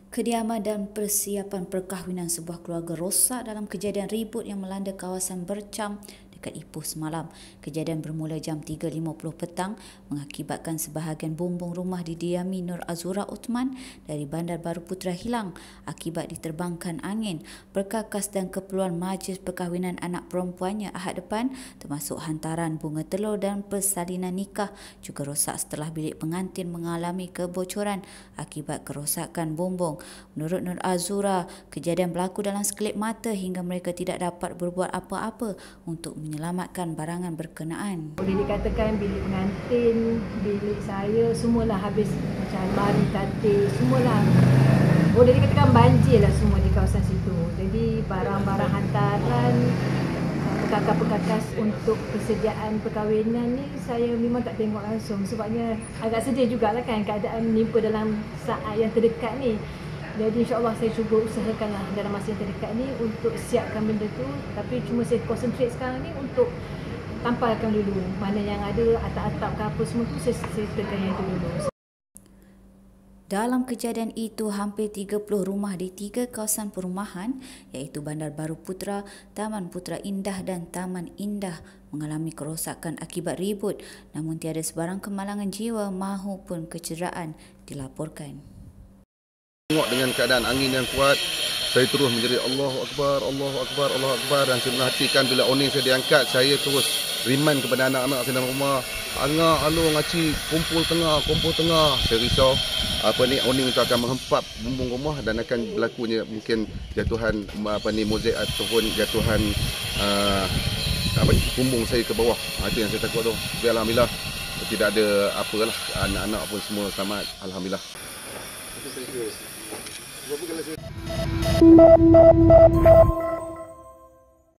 Kediaman dan persiapan perkahwinan sebuah keluarga rosak dalam kejadian ribut yang melanda kawasan Bercam dekat Ipoh semalam. Kejadian bermula jam 3.50 petang mengakibatkan sebahagian bumbung rumah didiami Nur Azura Uthman dari Bandar Baru Putra hilang akibat diterbangkan angin. Perkakas dan keperluan majlis perkahwinan anak perempuannya Ahad depan termasuk hantaran bunga telur dan persalinan nikah juga rosak setelah bilik pengantin mengalami kebocoran akibat kerosakan bumbung. Menurut Nur Azura, kejadian berlaku dalam sekelip mata hingga mereka tidak dapat berbuat apa-apa untuk menyelamatkan barangan berkenaan. Boleh dikatakan bilik pengantin, bilik saya, semualah habis macam almari, katil, semualah. Boleh dikatakan banjir lah semua di kawasan situ. Jadi barang-barang hantaran, perkakas-perkakas untuk persediaan perkahwinan ni saya memang tak tengok langsung. Sebabnya agak sedih jugalah kan keadaan menimpa dalam saat yang terdekat ni. Jadi insyaAllah saya cuba usahakanlah dalam masa yang terdekat ni untuk siapkan benda tu. Tapi cuma saya concentrate sekarang ni untuk tampalkan dulu. Mana yang ada atap-atap ke apa semua tu saya settlekan yang itu dulu. Dalam kejadian itu, hampir 30 rumah di 3 kawasan perumahan iaitu Bandar Baru Putra, Taman Putra Indah dan Taman Indah mengalami kerosakan akibat ribut, namun tiada sebarang kemalangan jiwa mahupun kecederaan dilaporkan. Tengok dengan keadaan angin yang kuat, saya terus menjerit Allahu Akbar, Allahu Akbar, Allahu Akbar, dan saya menghatikan bila oning saya diangkat, saya terus remind kepada anak-anak saya dalam rumah, Angah, Alung, Acik, kumpul tengah. Saya risau oning itu akan menghempap bumbung rumah dan akan berlakunya mungkin jatuhan mozaik ataupun jatuhan bumbung saya ke bawah. Itu yang saya takut tu. Tapi alhamdulillah tidak ada apalah, anak-anak pun semua selamat, alhamdulillah. Berapa kali saya